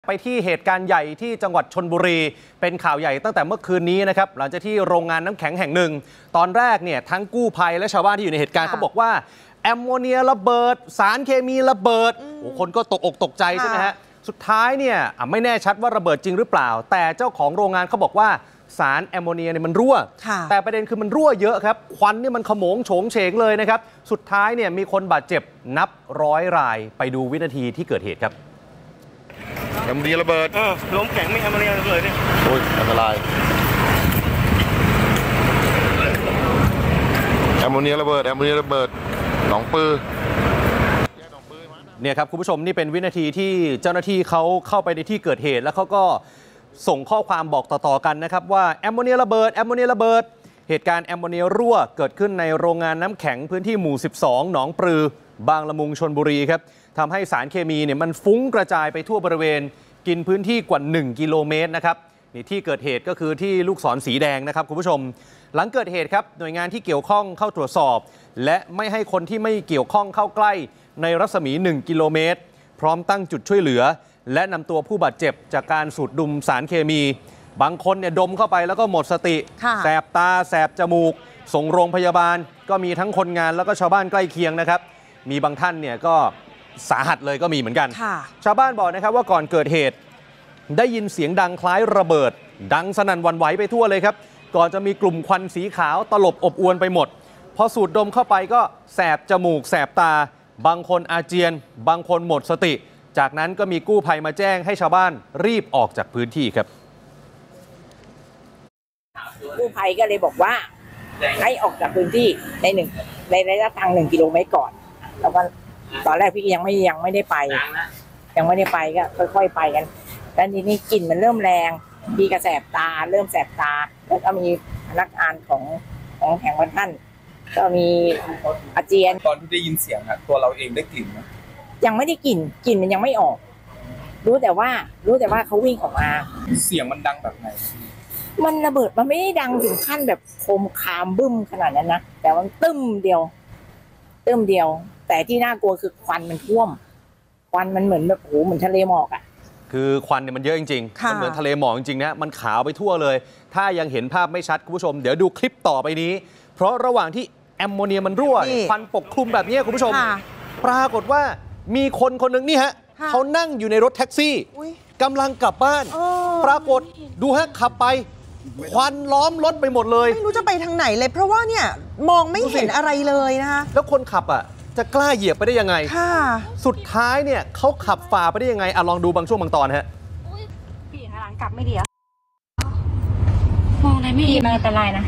ไปที่เหตุการณ์ใหญ่ที่จังหวัดชลบุรีเป็นข่าวใหญ่ตั้งแต่เมื่อคืนนี้นะครับหลังจากที่โรงงานน้ำแข็งแห่งหนึ่งตอนแรกเนี่ยทั้งกู้ภัยและชาวบ้านที่อยู่ในเหตุการณ์เขาบอกว่าแอมโมเนียระเบิดสารเคมีระเบิดคนก็ตกอกตกใจใช่ไหมฮะสุดท้ายเนี่ยไม่แน่ชัดว่าระเบิดจริงหรือเปล่าแต่เจ้าของโรงงานเขาบอกว่าสารแอมโมเนียเนี่ยมันรั่วแต่ประเด็นคือมันรั่วเยอะครับควันเนี่ยมันขโมงโฉงเฉงเลยนะครับสุดท้ายเนี่ยมีคนบาดเจ็บนับ100 รายไปดูวินาทีที่เกิดเหตุครับแอมโมเนียระเบิดลมแข็งไม่แอมโมเนียระเบิดนี่โอ้ยอันตรายแอมโมเนียระเบิดหนองปือเนี่ยครับคุณผู้ชมนี่เป็นวินาทีที่เจ้าหน้าที่เขาเข้าไปในที่เกิดเหตุแล้วเขาก็ส่งข้อความบอกต่อๆกันนะครับว่าแอมโมเนียระเบิดเหตุการณ์แอมโมเนียรั่วเกิดขึ้นในโรงงานน้ำแข็งพื้นที่หมู่12หนองปลือบางละมุงชลบุรีครับทำให้สารเคมีเนี่ยมันฟุ้งกระจายไปทั่วบริเวณกินพื้นที่กว่า1 กิโลเมตรนะครับนี่ที่เกิดเหตุก็คือที่ลูกศรสีแดงนะครับคุณผู้ชมหลังเกิดเหตุครับหน่วยงานที่เกี่ยวข้องเข้าตรวจสอบและไม่ให้คนที่ไม่เกี่ยวข้องเข้าใกล้ในรัศมี1 กิโลเมตรพร้อมตั้งจุดช่วยเหลือและนำตัวผู้บาดเจ็บจากการสูดดมสารเคมีบางคนเนี่ยดมเข้าไปแล้วก็หมดสติแสบตาแสบจมูกส่งโรงพยาบาลก็มีทั้งคนงานแล้วก็ชาวบ้านใกล้เคียงนะครับมีบางท่านเนี่ยก็สาหัสเลยก็มีเหมือนกันชาวบ้านบอกนะครับว่าก่อนเกิดเหตุได้ยินเสียงดังคล้ายระเบิดดังสนั่นหวั่นไหวไปทั่วเลยครับก่อนจะมีกลุ่มควันสีขาวตลบอบอวนไปหมดพอสูดดมเข้าไปก็แสบจมูกแสบตาบางคนอาเจียนบางคนหมดสติจากนั้นก็มีกู้ภัยมาแจ้งให้ชาวบ้านรีบออกจากพื้นที่ครับกู้ภัยก็เลยบอกว่าให้ออกจากพื้นที่ในระยะทาง1 กิโลเมตรก่อนแล้วก็ตอนแรกพี่ยังไม่ได้ไปก็ค่อยๆไปกันแล้วทีนี้กลิ่นมันเริ่มแรงพี่ก็แสบตาเริ่มแสบตาแล้วก็มีพนักงานของแห่งวันท่านก็มีอาเจียนตอนที่ได้ยินเสียงอะตัวเราเองได้กลิ่นไหมยังไม่ได้กลิ่นมันยังไม่ออกรู้แต่ว่าเขาวิ่งออกมาเสียงมันดังแบบไหนมันระเบิดมันไม่ได้ดังถึงขั้นแบบโคมคามบึ้มขนาดนั้นนะแต่มันตึ้มเดียวแต่ที่น่ากลัวคือควันมันท่วมควันมันเหมือนแบบโอ้โหเหมือนทะเลหมอกอ่ะคือควันเนี่ยมันเยอะจริงๆมันเหมือนทะเลหมอกจริงๆนะมันขาวไปทั่วเลยถ้ายังเห็นภาพไม่ชัดคุณผู้ชมเดี๋ยวดูคลิปต่อไปนี้เพราะระหว่างที่แอมโมเนียมันรั่วควันปกคลุมแบบนี้คุณผู้ชมปรากฏว่ามีคนหนึ่งนี่ฮะเขานั่งอยู่ในรถแท็กซี่กำลังกลับบ้านปรากฏดูฮะขับไปควันล้อมรถไปหมดเลยไม่รู้จะไปทางไหนเลยเพราะว่าเนี่ยมองไม่เห็นอะไรเลยนะคะแล้วคนขับอ่ะจะกล้าเหยียบไปได้ยังไงสุดท้ายเนี่ยเขาขับฝ่าไปได้ยังไงลองดูบางช่วงบางตอนฮะพี่หลังกลับไม่ดีมองอะไรไม่เห็นไม่เป็นไรนะ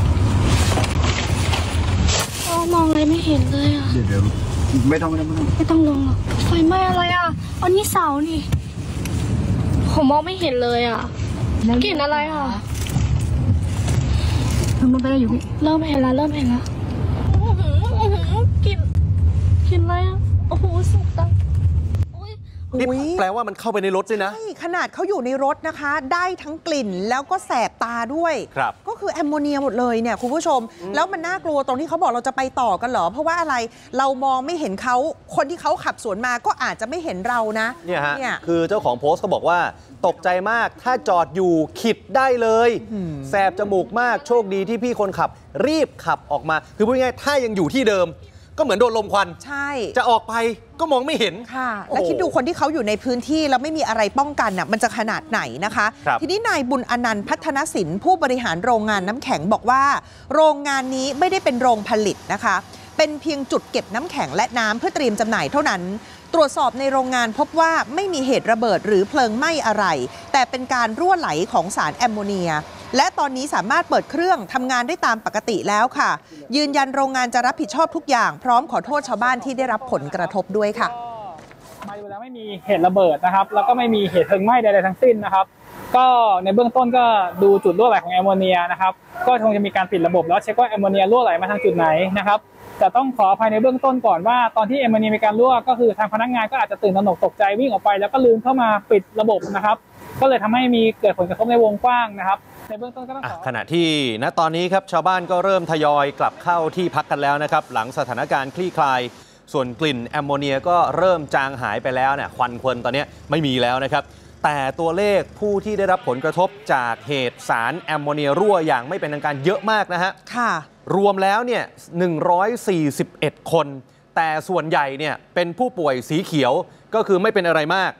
มองอะไรไม่เห็นเลยอ่ะเดี๋ยวไม่ต้องลงหรอกไฟไหม้อะไรอ่ะอันนี้เสานี่ผมมองไม่เห็นเลยอ่ะกลิ่นอะไรอ่ะมันไปอยู่เริ่มเห็นแล้วกลิ่นอะไรอ่ะโอ้โหสุดจังนี่แปลว่ามันเข้าไปในรถด้วยนะใช่ขนาดเขาอยู่ในรถนะคะได้ทั้งกลิ่นแล้วก็แสบตาด้วยก็คือแอมโมเนียหมดเลยเนี่ยคุณผู้ชมแล้วมันน่ากลัวตรงที่เขาบอกเราจะไปต่อกันเหรอเพราะว่าอะไรเรามองไม่เห็นเขาคนที่เขาขับสวนมาก็อาจจะไม่เห็นเรานะเนี่ยฮะคือเจ้าของโพสต์เขาบอกว่าตกใจมากถ้าจอดอยู่ขิดได้เลยแสบจมูกมากโชคดีที่พี่คนขับรีบขับออกมาคือพูดง่ายๆถ้ายังอยู่ที่เดิมก็เหมือนโดนลมควันใช่จะออกไปก็มองไม่เห็นค่ะและคิดดูคนที่เขาอยู่ในพื้นที่แล้วไม่มีอะไรป้องกันน่ะมันจะขนาดไหนนะคะทีนี้นายบุญอนันต์พัฒนศิลป์ผู้บริหารโรงงานน้ำแข็งบอกว่าโรงงานนี้ไม่ได้เป็นโรงผลิตนะคะเป็นเพียงจุดเก็บน้ำแข็งและน้ำเพื่อเตรียมจำหน่ายเท่านั้นตรวจสอบในโรงงานพบว่าไม่มีเหตุระเบิดหรือเพลิงไหม้อะไรแต่เป็นการรั่วไหลของสารแอมโมเนียและตอนนี้สามารถเปิดเครื่องทำงานได้ตามปกติแล้วค่ะยืนยันโรงงานจะรับผิดชอบทุกอย่างพร้อมขอโทษชาวบ้านที่ได้รับผลกระทบด้วยค่ะมาดูแล้วไม่มีเหตุระเบิดนะครับแล้วก็ไม่มีเหตุเพลิงไหม้ใดๆทั้งสิ้นนะครับก็ในเบื้องต้นก็ดูจุดรั่วไหลของแอมโมเนียนะครับก็คงจะมีการปิดระบบแล้วเช็คว่าแอมโมเนียรั่วไหลมาทางจุดไหนนะครับจะต้องขออภัยในเบื้องต้นก่อนว่าตอนที่แอมโมเนียมีการรั่วก็คือทางพนักงานก็อาจจะตื่นตระหนกตกใจวิ่งออกไปแล้วก็ลืมเข้ามาปิดระบบนะครับก็เลยทำให้มีเกิดผลกระทบในวงกว้างนะครับในเบื้องต้นก็ต้องขณะที่ณตอนนี้ครับชาวบ้านก็เริ่มทยอยกลับเข้าที่พักกันแล้วนะครับหลังสถานการณ์คลี่คลายส่วนกลิ่นแอมโมเนียก็เริ่มจางหายไปแล้วเนี่ยควันตอนนี้ไม่มีแล้วนะครับแต่ตัวเลขผู้ที่ได้รับผลกระทบจากเหตุสารแอมโมเนียรั่วอย่างไม่เป็นทางการเยอะมากนะฮะค่ะรวมแล้วเนี่ย141 คนแต่ส่วนใหญ่เนี่ยเป็นผู้ป่วยสีเขียวก็คือไม่เป็นอะไรมาก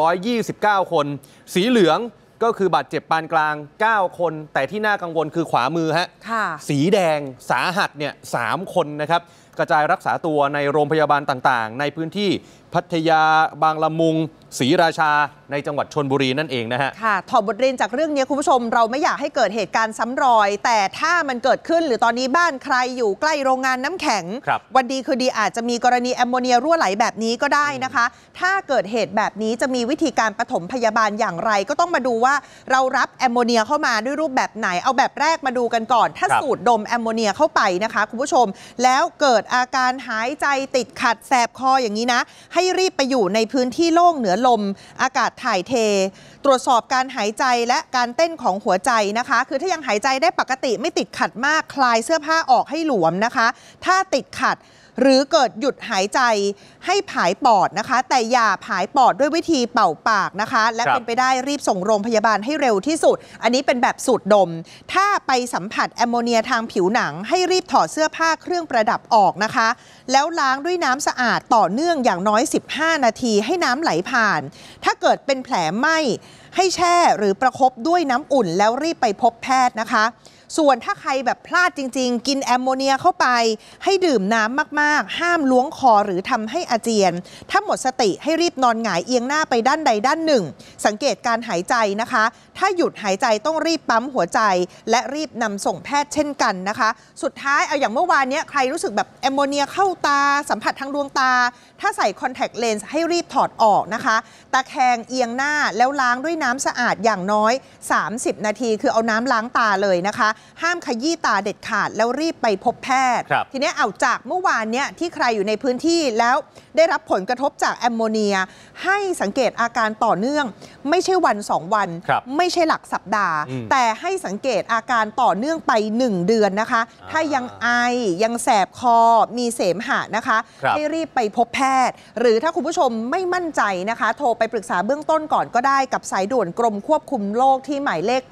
129 คนสีเหลืองก็คือบาดเจ็บปานกลาง9 คนแต่ที่น่ากังวลคือขวามือฮะสีแดงสาหัสเนี่ย3 คนนะครับกระจายรักษาตัวในโรงพยาบาลต่างๆในพื้นที่พัทยาบางละมุงศรีราชาในจังหวัดชลบุรีนั่นเองนะฮะค่ะถอดบทเรียนจากเรื่องนี้คุณผู้ชมเราไม่อยากให้เกิดเหตุการณ์ซ้ำรอยแต่ถ้ามันเกิดขึ้นหรือตอนนี้บ้านใครอยู่ใกล้โรงงานน้ำแข็งวันดีคือดีอาจจะมีกรณีแอมโมเนียรั่วไหลแบบนี้ก็ได้นะคะถ้าเกิดเหตุแบบนี้จะมีวิธีการปฐมพยาบาลอย่างไรก็ต้องมาดูว่าเรารับแอมโมเนียเข้ามาด้วยรูปแบบไหนเอาแบบแรกมาดูกันก่อนถ้าสูดดมแอมโมเนียเข้าไปนะคะคุณผู้ชมแล้วเกิดอาการหายใจติดขัดแสบคออย่างนี้นะให้รีบไปอยู่ในพื้นที่โล่งเหนือลมอากาศถ่ายเทตรวจสอบการหายใจและการเต้นของหัวใจนะคะคือถ้ายังหายใจได้ปกติไม่ติดขัดมากคลายเสื้อผ้าออกให้หลวมนะคะถ้าติดขัดหรือเกิดหยุดหายใจให้ผายปอดนะคะแต่อย่าผายปอดด้วยวิธีเป่าปากนะคะและเป็นไปได้รีบส่งโรงพยาบาลให้เร็วที่สุดอันนี้เป็นแบบสูดดมถ้าไปสัมผัสแอมโมเนียทางผิวหนังให้รีบถอดเสื้อผ้าเครื่องประดับออกนะคะแล้วล้างด้วยน้ำสะอาดต่อเนื่องอย่างน้อย15 นาทีให้น้ำไหลผ่านถ้าเกิดเป็นแผลไหม้ให้แช่หรือประคบด้วยน้ำอุ่นแล้วรีบไปพบแพทย์นะคะส่วนถ้าใครแบบพลาดจริงๆกินแอมโมเนียเข้าไปให้ดื่มน้ำมากๆห้ามล้วงคอหรือทำให้อาเจียนถ้าหมดสติให้รีบนอนหงายเอียงหน้าไปด้านใดด้านหนึ่งสังเกตการหายใจนะคะถ้าหยุดหายใจต้องรีบปั๊มหัวใจและรีบนำส่งแพทย์เช่นกันนะคะสุดท้ายเอาอย่างเมื่อวานนี้ใครรู้สึกแบบแอมโมเนียเข้าตาสัมผัสทางดวงตาถ้าใส่คอนแทคเลนส์ให้รีบถอดออกนะคะตะแคงเอียงหน้าแล้วล้างด้วยน้ำสะอาดอย่างน้อย30 นาทีคือเอาน้ำล้างตาเลยนะคะห้ามขยี้ตาเด็ดขาดแล้วรีบไปพบแพทย์ทีนี้เอาจากเมื่อวานเนี้ยที่ใครอยู่ในพื้นที่แล้วได้รับผลกระทบจากแอมโมเนียให้สังเกตอาการต่อเนื่องไม่ใช่วัน2 วันไม่ใช่หลักสัปดาห์แต่ให้สังเกตอาการต่อเนื่องไป1 เดือนนะคะถ้ายังไอยังแสบคอมีเสมหะนะคะให้รีบไปพบแพทย์หรือถ้าคุณผู้ชมไม่มั่นใจนะคะโทรไปปรึกษาเบื้องต้นก่อนก็ได้กับสายด่วนกรมควบคุมโรคที่หมายเลข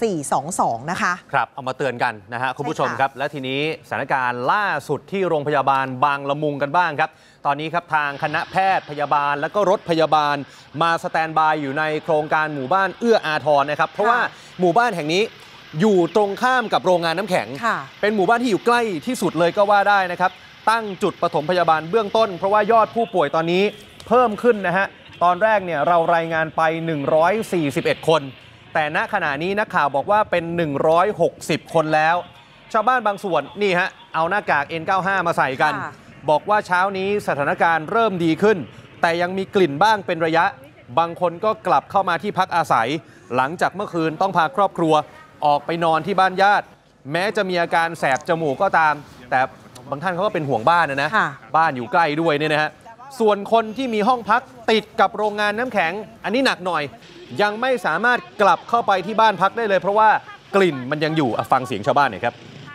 1422นะคะครับเอามาเตือนกันนะฮะคุณผู้ชมครับและทีนี้สถานการณ์ล่าสุดที่โรงพยาบาลบางละมุงกันบ้างครับตอนนี้ครับทางคณะแพทย์พยาบาลและก็รถพยาบาลมาสแตนบายอยู่ในโครงการหมู่บ้านเอื้ออาทรนะครับเพราะว่าหมู่บ้านแห่งนี้อยู่ตรงข้ามกับโรงงานน้ำแข็งเป็นหมู่บ้านที่อยู่ใกล้ที่สุดเลยก็ว่าได้นะครับตั้งจุดปฐมพยาบาลเบื้องต้นเพราะว่ายอดผู้ป่วยตอนนี้เพิ่มขึ้นนะฮะตอนแรกเนี่ยเรารายงานไป141 คนแต่ณขณะนี้นักข่าวบอกว่าเป็น160 คนแล้วชาวบ้านบางส่วนนี่ฮะเอาหน้ากาก N95 มาใส่กันบอกว่าเช้านี้สถานการณ์เริ่มดีขึ้นแต่ยังมีกลิ่นบ้างเป็นระยะบางคนก็กลับเข้ามาที่พักอาศัยหลังจากเมื่อคืนต้องพาครอบครัวออกไปนอนที่บ้านญาติแม้จะมีอาการแสบจมูกก็ตามแต่บางท่านเขาก็เป็นห่วงบ้านนะบ้านอยู่ใกล้ด้วยเนี่ยนะฮะส่วนคนที่มีห้องพักติดกับโรงงานน้ำแข็งอันนี้หนักหน่อยยังไม่สามารถกลับเข้าไปที่บ้านพักได้เลยเพราะว่ากลิ่นมันยังอยู่ฟังเสียงชาวบ้านหน่อยครับ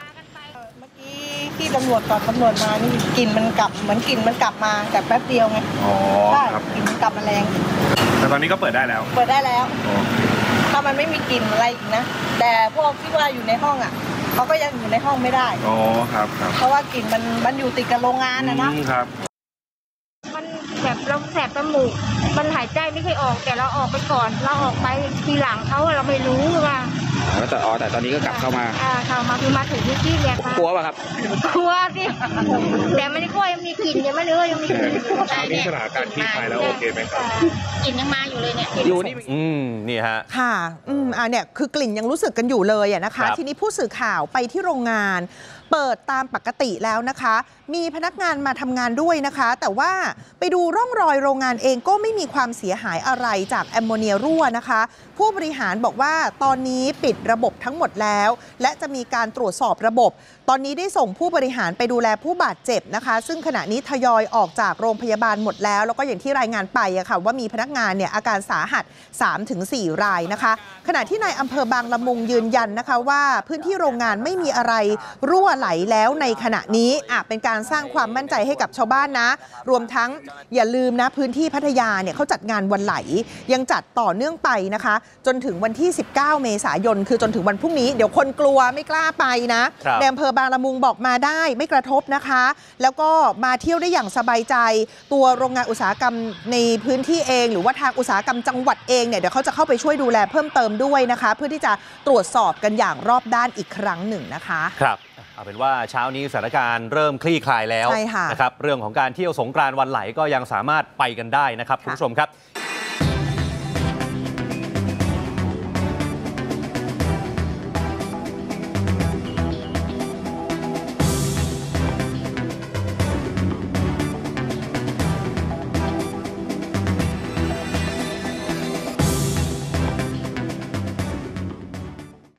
ที่ตำรวจก่อนตำรวจมานี่กลิ่นมันกลับเหมือนกลิ่นมันกลับมาแต่แป๊บเดียวไงใช่กลิ่นมันกลับมาแรงแต่ตอนนี้ก็เปิดได้แล้วถ้ามันไม่มีกลิ่นอะไรอีกนะแต่พวกที่ว่าอยู่ในห้องอ่ะเขาก็ยังอยู่ในห้องไม่ได้อ๋อครับเพราะว่ากลิ่นมันอยู่ติดกับโรงงานนะครับมันแบบเราแสบจมูกมันหายใจไม่ค่อยออกแต่เราออกไปก่อนเราออกไปทีหลังเขาเราไม่รู้ว่าแต่ตอนนี้ก็กลับเข้ามาคือมาถึงที่เนี่ยกลัวป่ะครับกลัวสิแต่ไม่ได้กลัวยังมีกลิ่นยังไม่เลยยังมีกลิ่นนี่สถานการณ์ที่ไทยแล้วโอเคไหมครับกลิ่นยังมาอยู่เลยเนี่ยอยู่นี่นี่ฮะค่ะเนี่ยคือกลิ่นยังรู้สึกกันอยู่เลยนะคะทีนี้ผู้สื่อข่าวไปที่โรงงานเปิดตามปกติแล้วนะคะมีพนักงานมาทำงานด้วยนะคะแต่ว่าไปดูร่องรอยโรงงานเองก็ไม่มีความเสียหายอะไรจากแอมโมเนียรั่วนะคะผู้บริหารบอกว่าตอนนี้ปิดระบบทั้งหมดแล้วและจะมีการตรวจสอบระบบตอนนี้ได้ส่งผู้บริหารไปดูแลผู้บาดเจ็บนะคะซึ่งขณะนี้ทยอยออกจากโรงพยาบาลหมดแล้วแล้วก็อย่างที่รายงานไปค่ะว่ามีพนักงานเนี่ยอาการสาหัส 3-4 รายนะคะขณะที่นายอำเภอบางละมุงยืนยันนะคะว่าพื้นที่โรงงานไม่มีอะไรรั่วไหลแล้วในขณะนี้เป็นการสร้างความมั่นใจให้กับชาวบ้านนะรวมทั้งอย่าลืมนะพื้นที่พัทยาเนี่ยเขาจัดงานวันไหลยังจัดต่อเนื่องไปนะคะจนถึงวันที่19เมษายนคือจนถึงวันพรุ่งนี้เดี๋ยวคนกลัวไม่กล้าไปนะในอำเภอบางละมุงบอกมาได้ไม่กระทบนะคะแล้วก็มาเที่ยวได้อย่างสบายใจตัวโรงงานอุตสาหกรรมในพื้นที่เองหรือว่าทางอุตสาหกรรมจังหวัดเองเนี่ยเดี๋ยวเขาจะเข้าไปช่วยดูแลเพิ่มเติมด้วยนะคะเพื่อที่จะตรวจสอบกันอย่างรอบด้านอีกครั้งหนึ่งนะคะครับเอาเป็นว่าเช้านี้สถานการณ์เริ่มคลี่คลายแล้วนะครับเรื่องของการเที่ยวสงกรานต์วันไหลก็ยังสามารถไปกันได้นะครับคุณผู้ชมครับ